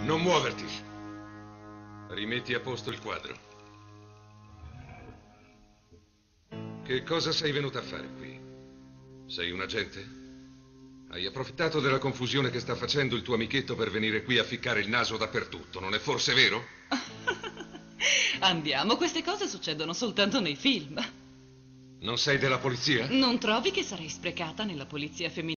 Non muoverti. Rimetti a posto il quadro. Che cosa sei venuta a fare qui? Sei un agente? Hai approfittato della confusione che sta facendo il tuo amichetto per venire qui a ficcare il naso dappertutto, non è forse vero? Andiamo, queste cose succedono soltanto nei film. Non sei della polizia? Non trovi che sarei sprecata nella polizia femminile?